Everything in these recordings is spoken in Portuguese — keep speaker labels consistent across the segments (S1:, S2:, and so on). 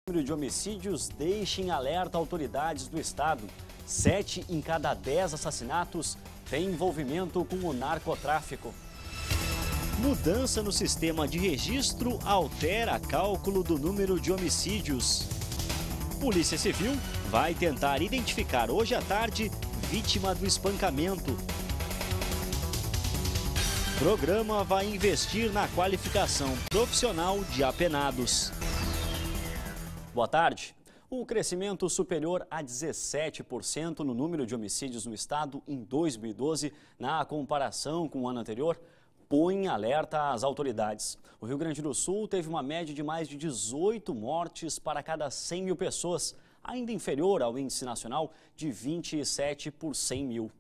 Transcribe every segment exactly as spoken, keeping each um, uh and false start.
S1: O número de homicídios deixa em alerta autoridades do estado. Sete em cada dez assassinatos têm envolvimento com o narcotráfico. Mudança no sistema de registro altera cálculo do número de homicídios. Polícia Civil vai tentar identificar hoje à tarde vítima do espancamento. Programa vai investir na qualificação profissional de apenados. Boa tarde. O crescimento superior a dezessete por cento no número de homicídios no estado em dois mil e doze, na comparação com o ano anterior, põe em alerta as autoridades. O Rio Grande do Sul teve uma média de mais de dezoito mortes para cada cem mil pessoas, ainda inferior ao índice nacional de vinte e sete por cem mil.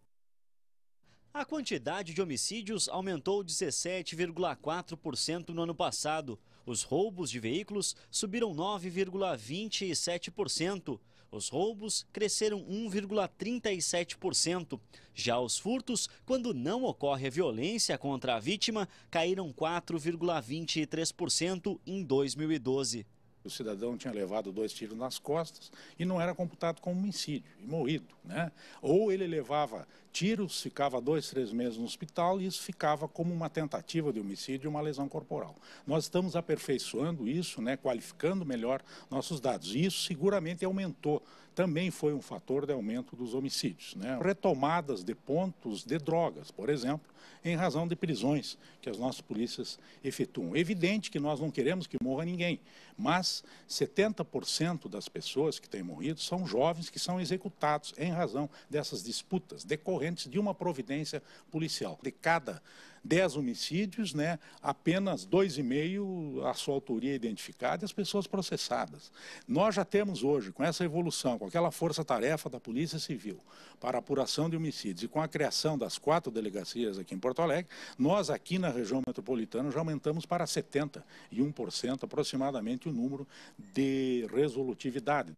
S1: A quantidade de homicídios aumentou dezessete vírgula quatro por cento no ano passado. Os roubos de veículos subiram nove vírgula vinte e sete por cento. Os roubos cresceram um vírgula trinta e sete por cento. Já os furtos, quando não ocorre a violência contra a vítima, caíram quatro vírgula vinte e três por cento em dois mil e doze.
S2: O cidadão tinha levado dois tiros nas costas e não era computado como homicídio, e morrido, né? Ou ele levava tiros, ficava dois, três meses no hospital e isso ficava como uma tentativa de homicídio e uma lesão corporal. Nós estamos aperfeiçoando isso, né, qualificando melhor nossos dados. E isso seguramente aumentou, também foi um fator de aumento dos homicídios, né? Retomadas de pontos de drogas, por exemplo, em razão de prisões que as nossas polícias efetuam. É evidente que nós não queremos que morra ninguém, mas setenta por cento das pessoas que têm morrido são jovens que são executados em razão dessas disputas decorrentes de uma providência policial. De cada dez homicídios, né, apenas dois e meio a sua autoria identificada e as pessoas processadas. Nós já temos hoje, com essa evolução, com aquela força-tarefa da Polícia Civil para a apuração de homicídios e com a criação das quatro delegacias aqui em Porto Alegre, nós aqui na região metropolitana já aumentamos para setenta e um por cento aproximadamente o número de resolutividade.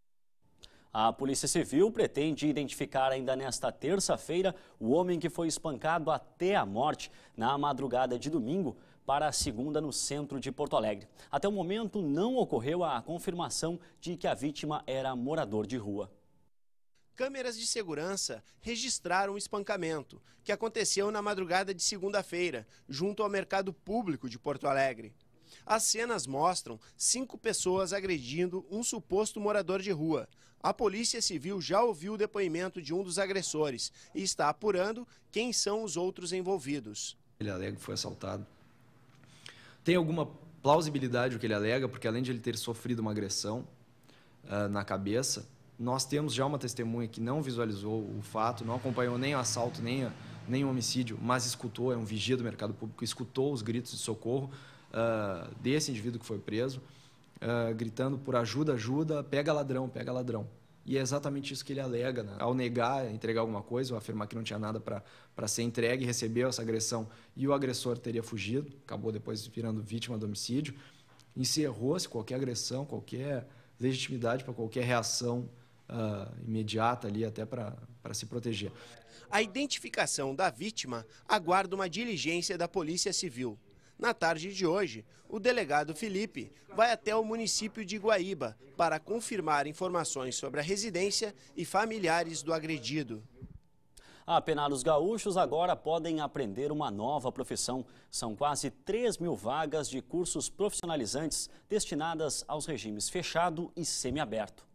S1: A Polícia Civil pretende identificar ainda nesta terça-feira o homem que foi espancado até a morte na madrugada de domingo para a segunda no centro de Porto Alegre. Até o momento não ocorreu a confirmação de que a vítima era morador de rua.
S3: Câmeras de segurança registraram o espancamento, que aconteceu na madrugada de segunda-feira, junto ao Mercado Público de Porto Alegre. As cenas mostram cinco pessoas agredindo um suposto morador de rua. A Polícia Civil já ouviu o depoimento de um dos agressores e está apurando quem são os outros envolvidos.
S4: Ele alega que foi assaltado. Tem alguma plausibilidade o que ele alega, porque além de ele ter sofrido uma agressão uh, na cabeça, nós temos já uma testemunha que não visualizou o fato, não acompanhou nem o assalto, nem, a, nem o homicídio, mas escutou, é um vigia do Mercado Público, escutou os gritos de socorro uh, desse indivíduo que foi preso, uh, gritando por ajuda, ajuda, pega ladrão, pega ladrão. E é exatamente isso que ele alega, né? Ao negar, entregar alguma coisa, ou afirmar que não tinha nada para ser entregue, recebeu essa agressão e o agressor teria fugido, acabou depois virando vítima do homicídio, encerrou-se qualquer agressão, qualquer legitimidade para qualquer reação Uh, imediata ali até para se proteger.
S3: A identificação da vítima aguarda uma diligência da Polícia Civil. Na tarde de hoje, o delegado Felipe vai até o município de Guaíba para confirmar informações sobre a residência e familiares do agredido.
S1: Apenados gaúchos agora podem aprender uma nova profissão. São quase três mil vagas de cursos profissionalizantes destinadas aos regimes fechado e semiaberto.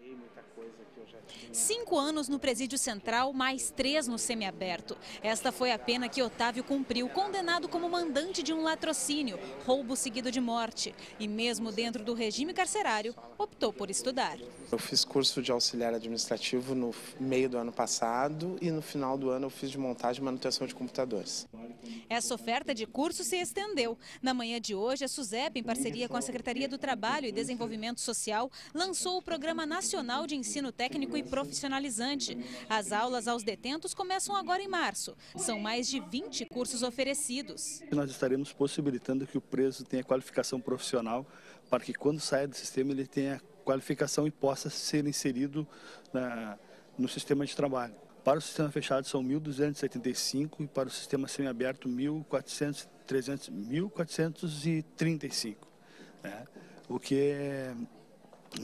S5: Cinco anos no presídio central, mais três no semiaberto. Esta foi a pena que Otávio cumpriu, condenado como mandante de um latrocínio, roubo seguido de morte. E mesmo dentro do regime carcerário, optou por estudar.
S6: Eu fiz curso de auxiliar administrativo no meio do ano passado e no final do ano eu fiz de montagem e manutenção de computadores.
S5: Essa oferta de curso se estendeu. Na manhã de hoje, a SUSEP, em parceria com a Secretaria do Trabalho e Desenvolvimento Social, lançou o Programa Nacional de Ensino Técnico e Profissionalizante. As aulas aos detentos começam agora em março. São mais de vinte cursos oferecidos.
S7: Nós estaremos possibilitando que o preso tenha qualificação profissional para que quando saia do sistema ele tenha qualificação e possa ser inserido na, no sistema de trabalho. Para o sistema fechado são mil duzentos e setenta e cinco e para o sistema semiaberto mil quatrocentos e trinta e cinco, né? O que é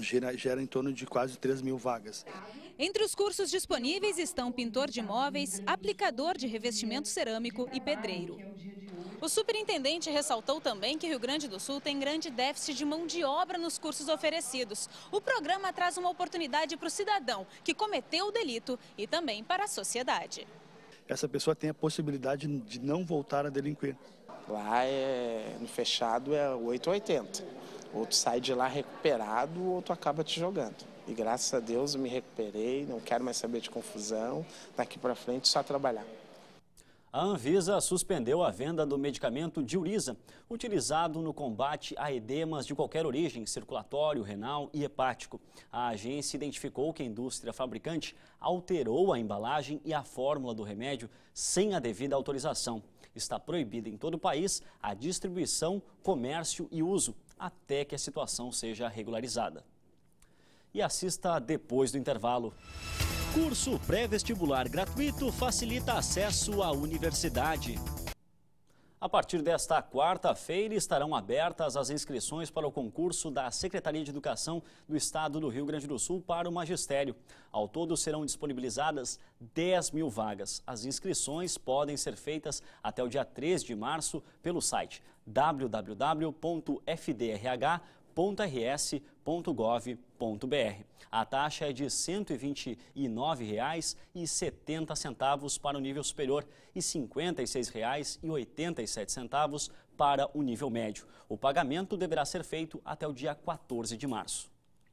S7: gera, gera em torno de quase três mil vagas.
S5: Entre os cursos disponíveis estão pintor de móveis, aplicador de revestimento cerâmico e pedreiro. O superintendente ressaltou também que Rio Grande do Sul tem grande déficit de mão de obra nos cursos oferecidos. O programa traz uma oportunidade para o cidadão que cometeu o delito e também para a sociedade.
S7: Essa pessoa tem a possibilidade de não voltar a delinquir.
S6: Lá é, no fechado é oito ou oitenta. Ou tu sai de lá recuperado ou tu acaba te jogando. E graças a Deus eu me recuperei, não quero mais saber de confusão. Daqui para frente só trabalhar.
S1: A Anvisa suspendeu a venda do medicamento Diuriza, utilizado no combate a edemas de qualquer origem, circulatório, renal e hepático. A agência identificou que a indústria fabricante alterou a embalagem e a fórmula do remédio sem a devida autorização. Está proibida em todo o país a distribuição, comércio e uso, até que a situação seja regularizada. E assista depois do intervalo. Curso pré-vestibular gratuito facilita acesso à universidade. A partir desta quarta-feira estarão abertas as inscrições para o concurso da Secretaria de Educação do Estado do Rio Grande do Sul para o magistério. Ao todo serão disponibilizadas dez mil vagas. As inscrições podem ser feitas até o dia três de março pelo site w w w ponto f d r h ponto r s ponto gov ponto b r. A taxa é de cento e vinte e nove reais e setenta centavos para o nível superior e cinquenta e seis reais e oitenta e sete centavos para o nível médio. O pagamento deverá ser feito até o dia quatorze de março.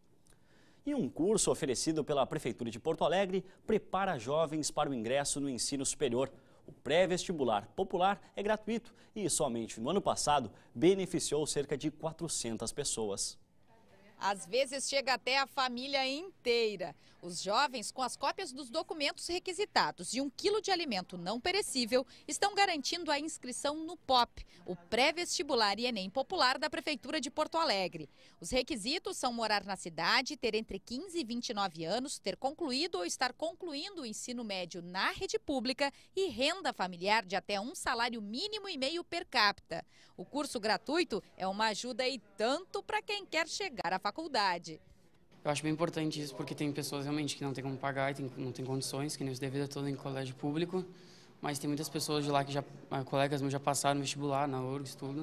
S1: E um curso oferecido pela Prefeitura de Porto Alegre prepara jovens para o ingresso no ensino superior. O pré-vestibular popular é gratuito e somente no ano passado beneficiou cerca de quatrocentas pessoas.
S8: Às vezes chega até a família inteira. Os jovens, com as cópias dos documentos requisitados e um quilo de alimento não perecível, estão garantindo a inscrição no P O P, o pré-vestibular e Enem popular da Prefeitura de Porto Alegre. Os requisitos são morar na cidade, ter entre quinze e vinte e nove anos, ter concluído ou estar concluindo o ensino médio na rede pública e renda familiar de até um salário mínimo e meio per capita. O curso gratuito é uma ajuda e tanto para quem quer chegar à faculdade.
S9: Eu acho bem importante isso porque tem pessoas realmente que não tem como pagar e tem, não tem condições, que nem os devidos todo em colégio público, mas tem muitas pessoas de lá que já, colegas meus já passaram no vestibular, na U R G S, tudo.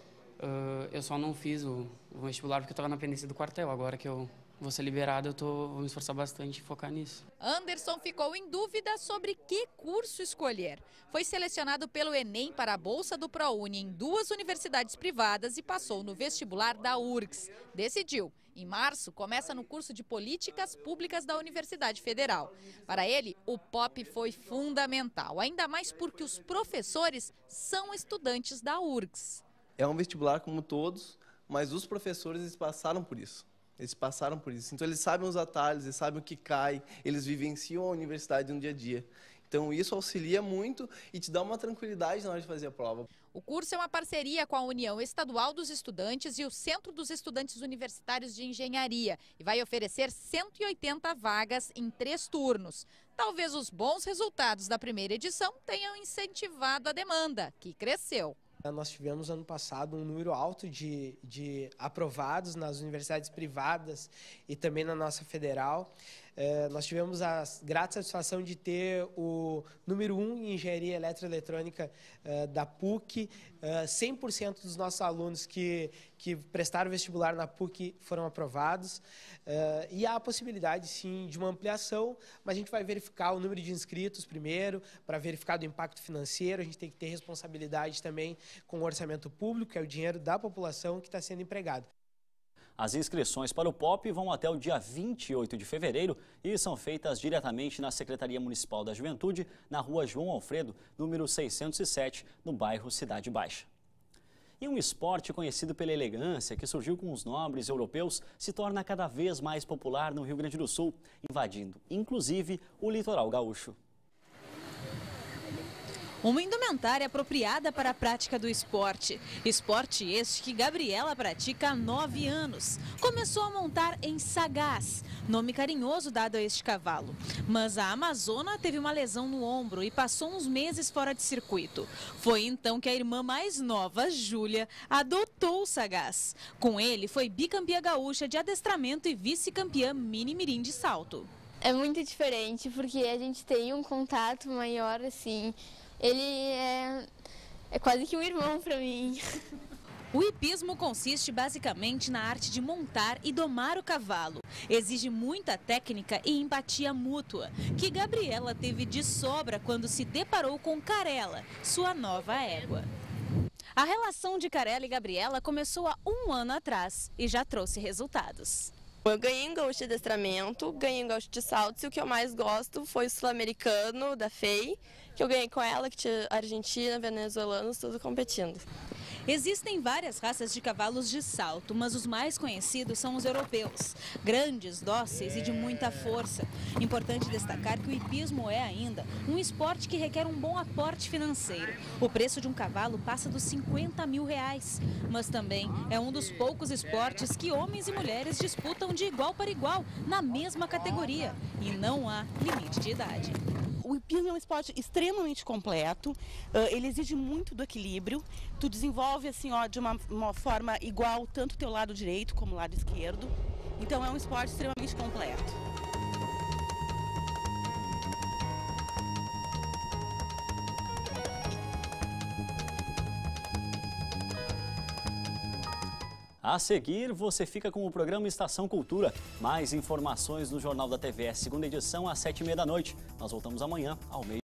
S9: Uh, eu só não fiz o, o vestibular porque eu estava na pendência do quartel. Agora que eu vou ser liberado, eu tô, vou me esforçar bastante e focar nisso.
S8: Anderson ficou em dúvida sobre que curso escolher. Foi selecionado pelo Enem para a Bolsa do ProUni em duas universidades privadas e passou no vestibular da U R G S. Decidiu. Em março, começa no curso de Políticas Públicas da Universidade Federal. Para ele, o P O P foi fundamental, ainda mais porque os professores são estudantes da U R G S.
S10: É um vestibular como todos, mas os professores eles passaram por isso. Eles passaram por isso. Então, eles sabem os atalhos, eles sabem o que cai, eles vivenciam a universidade no dia a dia. Então, isso auxilia muito e te dá uma tranquilidade na hora de fazer a prova.
S8: O curso é uma parceria com a União Estadual dos Estudantes e o Centro dos Estudantes Universitários de Engenharia e vai oferecer cento e oitenta vagas em três turnos. Talvez os bons resultados da primeira edição tenham incentivado a demanda, que cresceu.
S11: Nós tivemos ano passado um número alto de, de aprovados nas universidades privadas e também na nossa federal. É, nós tivemos a grata satisfação de ter o número um em engenharia eletroeletrônica é, da P U C. É, cem por cento dos nossos alunos que, que prestaram vestibular na P U C foram aprovados. É, e há a possibilidade, sim, de uma ampliação, mas a gente vai verificar o número de inscritos primeiro, para verificar o impacto financeiro. A gente tem que ter responsabilidade também com o orçamento público, que é o dinheiro da população que está sendo empregado.
S1: As inscrições para o P O P vão até o dia vinte e oito de fevereiro e são feitas diretamente na Secretaria Municipal da Juventude, na rua João Alfredo, número seiscentos e sete, no bairro Cidade Baixa. E um esporte conhecido pela elegância, que surgiu com os nobres europeus, se torna cada vez mais popular no Rio Grande do Sul, invadindo, inclusive, o litoral gaúcho.
S5: Uma indumentária apropriada para a prática do esporte. Esporte este que Gabriela pratica há nove anos. Começou a montar em Sagaz, nome carinhoso dado a este cavalo. Mas a amazona teve uma lesão no ombro e passou uns meses fora de circuito. Foi então que a irmã mais nova, Júlia, adotou o Sagaz. Com ele, foi bicampeã gaúcha de adestramento e vice-campeã mini mirim de salto.
S12: É muito diferente porque a gente tem um contato maior, assim. Ele é, é quase que um irmão para mim.
S5: O hipismo consiste basicamente na arte de montar e domar o cavalo. Exige muita técnica e empatia mútua, que Gabriela teve de sobra quando se deparou com Carela, sua nova égua. A relação de Carela e Gabriela começou há um ano atrás e já trouxe resultados.
S13: Eu ganhei um gaúcho de adestramento, ganhei um gaúcho de saltos e o que eu mais gosto foi o sul-americano da F E I, que eu ganhei com ela, que tinha Argentina, venezuelanos, tudo competindo.
S5: Existem várias raças de cavalos de salto, mas os mais conhecidos são os europeus. Grandes, dóceis e de muita força. Importante destacar que o hipismo é ainda um esporte que requer um bom aporte financeiro. O preço de um cavalo passa dos cinquenta mil reais. Mas também é um dos poucos esportes que homens e mulheres disputam de igual para igual, na mesma categoria. E não há limite de idade.
S14: O hipismo é um esporte extremamente completo, ele exige muito do equilíbrio, tu desenvolve assim, ó, de uma, uma forma igual tanto o teu lado direito como o lado esquerdo, então é um esporte extremamente completo.
S1: A seguir, você fica com o programa Estação Cultura. Mais informações no Jornal da T V S, segunda edição, às sete e meia da noite. Nós voltamos amanhã, ao meio.